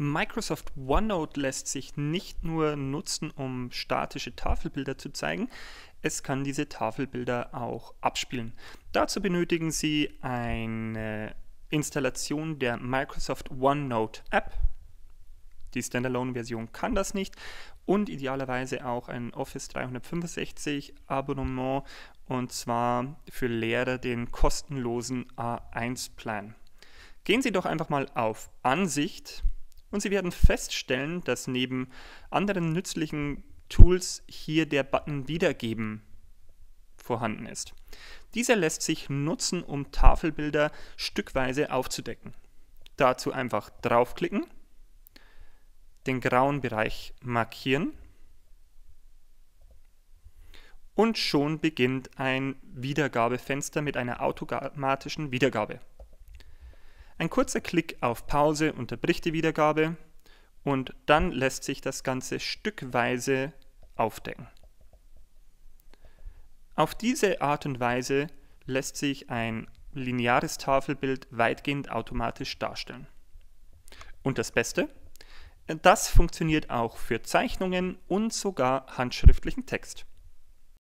Microsoft OneNote lässt sich nicht nur nutzen, um statische Tafelbilder zu zeigen, es kann diese Tafelbilder auch abspielen. Dazu benötigen Sie eine Installation der Microsoft OneNote App. Die Standalone-Version kann das nicht und idealerweise auch ein Office 365 Abonnement, und zwar für Lehrer den kostenlosen A1-Plan. Gehen Sie doch einfach mal auf Ansicht und Sie werden feststellen, dass neben anderen nützlichen Tools hier der Button Wiedergeben vorhanden ist. Dieser lässt sich nutzen, um Tafelbilder stückweise aufzudecken. Dazu einfach draufklicken, den grauen Bereich markieren und schon beginnt ein Wiedergabefenster mit einer automatischen Wiedergabe. Ein kurzer Klick auf Pause unterbricht die Wiedergabe und dann lässt sich das Ganze stückweise aufdecken. Auf diese Art und Weise lässt sich ein lineares Tafelbild weitgehend automatisch darstellen. Und das Beste? Das funktioniert auch für Zeichnungen und sogar handschriftlichen Text.